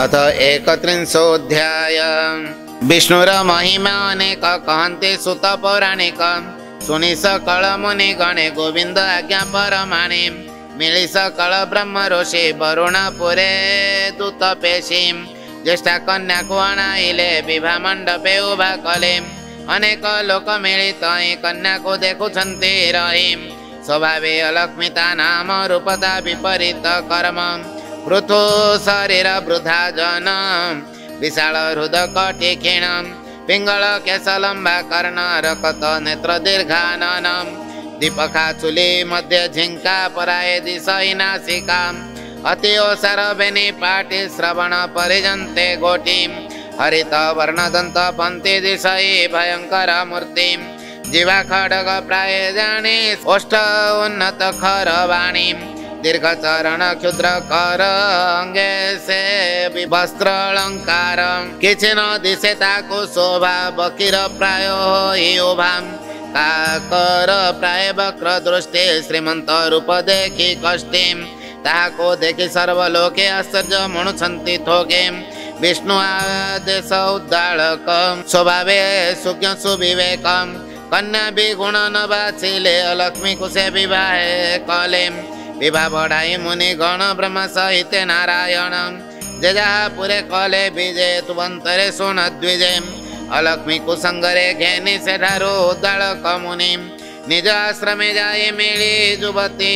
अथ 31 विष्णुर महिमा अनेक कहते सुत पौराणिक सुनि सकल मुनि गणे गोविंद आज्ञा परमाणे मिली सकल ब्रह्म ऋषि वरुण पुरे दूत पेशी ज्येष्ठा कन्या को अणाइले विवाह मंडपे उभा कले अनेक लोक मिलित कन्या को देखुछन्ति रही स्वभावे अलक्ष्मिता नाम रूपता विपरीत कर्म पृथु शरीर वृद्धा जन विशाल हृद कटी क्षीण पिंगल केश लंबा कर्ण रकत नेत्र दीर्घानन दीपखा चुली मध्य झिंका पराये दिशई नासिका अति ओसार बेनी पाटी श्रवण परिजन्ते गोटी हरित वर्णदंत पंथी दिशई भयंकर मूर्ति जीवा खड्ग प्राय जानी ओष्ठ उन्नत खर वाणी दीर्घ चरण क्षुद्र कर अंगे से वस्त्र अलंकार किछि न दिशे ताकु शोभा बकीर प्राय होई उभा काकर प्राय वक्र दृष्टि श्रीमंत रूप देखि कष्टि ताको देखि सर्वलोके आश्चर्य मणुछन्ति थोके विष्णु आदेश उद्दालक स्वभावे सुज्ञ सुविवेक कन्या भी गुण न बाछिले लक्ष्मी कुशे विवाह कले विवाह बढ़ाई मुनि गण ब्रह्म सहित नारायण जे जहा पुरे कले विजय तुवंतरे सुन द्विजय अलक्ष्मी कुसंगरे घेनी सेठारु उद्दालक मुनि निज आश्रमे जाई मिली युवती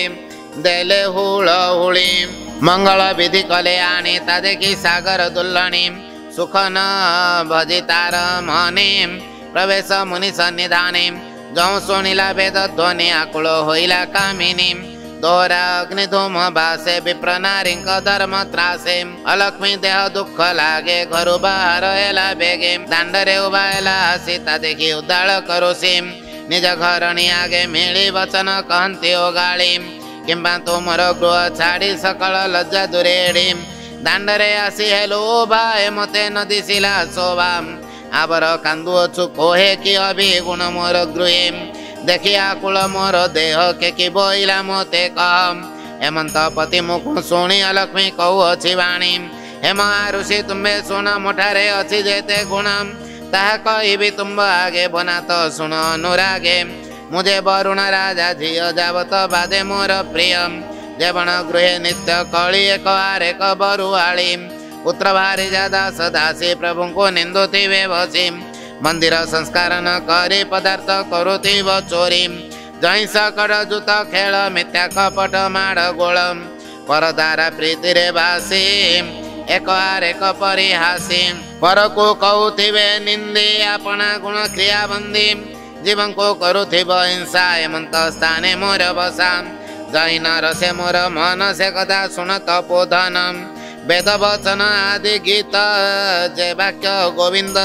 देले हुळ हुळी मंगल विधि कले आनी ता देखी सागर दुल्लणी सुख न भजी तार मनी प्रवेश मुनि सन्निधानी जौ शुणिला वेद ध्वनि आकुल होइला कामिनी दोहरा अग्नि धूम भासे विप्र नारी धर्म त्रासे अलक्ष्मी देह दुख लागे घरु बाहर एला बेगे दांडरे उभाएला सीता देखी उद्दाल करोसी निज घरणी आगे मिली वचन कहती ओगाड़ी किंबा तुमर गृह छाड़ी सकल लज्जा दुरेड़ी दांडरे आसी हेलो भाई मते न दिसिला शोभा आबर कांदुअछु कोहे कि अभिगुण मोर गृहे देखि आकुल मोर देह के कि बोइला मोते कह हेमंत पति मुख शुणी अलक्ष्मी कहूअछि वाणी हेम ऋषि तुम्बे शुण मुठारे अछि जेते गुण ताहा कहिबि तुम्ब आगे बना तो शुण अनुरागे मुझे वरुण राजा झियो जावत बादे मोर प्रिय देवण गृहे नित्य कଳି एक आर एक बरुआळी पुत्र भारी दास दासी प्रभु को निंदुति बसी मंदिर संस्कार न करी पदार्थ करुति चोरी जई सकड़ जूत खेल मिथ्या कपट माड़ गोल परदारा प्रीति रे बासी एक आर एक परिहासी पर को कहूथिबे निंदी अपना गुण क्रिया बंदी जीवन को करुथिब हिंसा हेमंत स्थाने मोर बसा जई न रसे मोर मन से कथा सुनत पोधन वेद वचन आदि गीत जे वाक्य गोविंद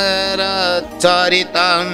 चरित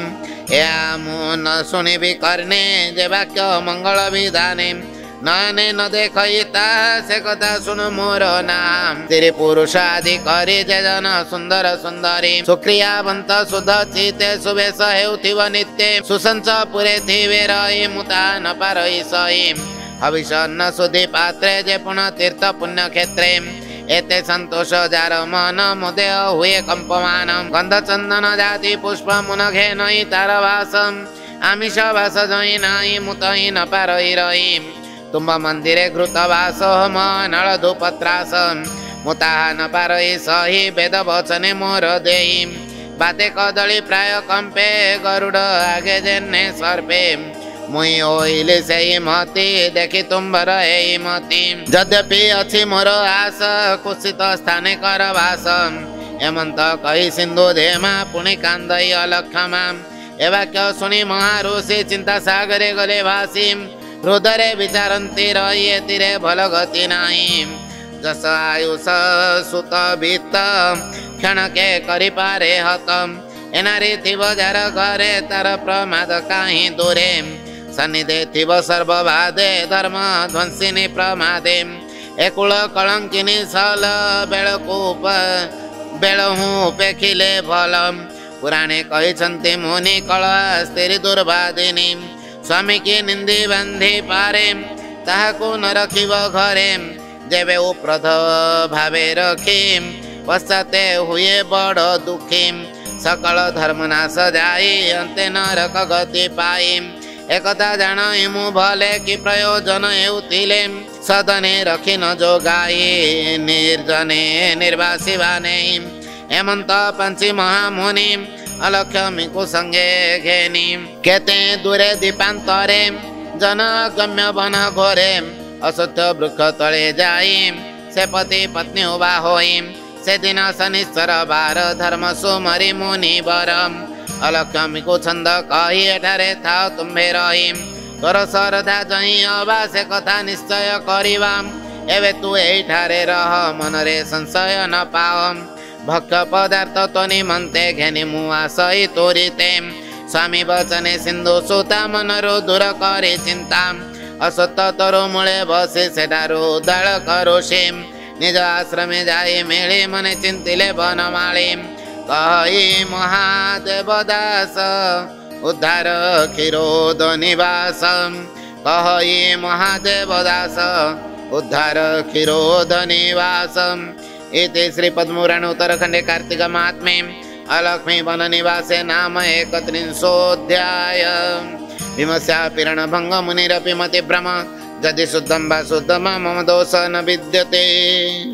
या मुन सुनि भी करने जे वाक्य मंगल विधाने नयने न देखता से कथा सुन मोर नाम तेरे पुरुष आदि करी जे जन सुंदर सुंदरी सुक्रियावंत सुध चिते सुवेश हेउथिव नित्य सुसंच पुरे थिवे रही मुता न पारई सही हविषन्न सुधि पात्रे जे पुनः तीर्थ पुण्य क्षेत्रे एते संतोष जार मन मुदे हुए कंपमान गंध चंदन जाति पुष्प मुन घे नई तार वास आमिष वास जई नाई मुतई न पारई रही तुम्ब मंदिरे घृत वास होम नल धूपत्रास मुता न पारई सही वेद वचने मोर देई बाते कदली प्राय कंपे गरुड़ आगे जेने सर्पे मुई ओइले सेई मती देखि तुम्बर एई मती यद्यपि अछि मोर आस कुशित स्थाने कर वास हेमंत कही सिंधु धेमा पुनि कांदई अलक्षमा ए वाक्य सुनि महाऋषि चिंता सागरे गले भासी हृदय विचारंती रही तीरे भल गति नाही जस आयुष सुत भीत क्षण के करि पारे हतम एनारी थिव जार घरे तार प्रमाद काहि दूरे सन्निधे थिव सर्वबाधे धर्म ध्वंसिनी प्रमादे एकुल कलंकिनी सल बेलकूप बेलहु पेखिले फलम पुराणे कहिछन्ति मुनि कलह स्त्री दुर्बादिनी स्वामी की निंदी बंधी पारे ताहाकु न रखिब घरे जेबे उप्रध भावे रखी पश्चाते हुए बड़ दुखी सकल धर्म नाश जाई अंते नरक गति पाई एकथा जानाई मु भले कि प्रयोजन हेउथिले सदने रखी न जोगाई निर्जने निर्वासी बाने हेमंत पंची महामुनि अलक्ष्मी को संगे घेनी केते दूरे दीपांतरे जन गम्य वन घोरे असत्य वृक्ष तले जाई से पति पत्नी उबा होई से दिन शनिश्चर बार धर्म सुमरी मुनि बरम अलक्ष्मी को छंद कही एठारे था तुम्भे रही तोर श्रद्धा जही अबा से कथा निश्चय करिबा एवे तू एठारे रह मनरे संशय न पाओ भक्ष पदार्थ तो निमंते घेनी मुआ सही तोरिते स्वामी वचने सिंधु सुता मनरो दूर करे चिंता असत्य तरो मूले बसे सेठारो उद्धार करोषे निज आश्रमे जाई मेळे मने चिंतिले बनमाळी कही महादेव दास उद्धार क्षीरोद निवास कही महादेव दास उद्धार क्षीरोद निवास इति श्री पद्मपुराणे उत्तरखंडे कार्तिक महात्म्ये अलक्ष्मी वन निवासे नाम 31 भीमस्यापि रणभंग मुनिरपि मतिभ्रम यदि शुद्धं वा शुद्धं मम दोष न विद्यते।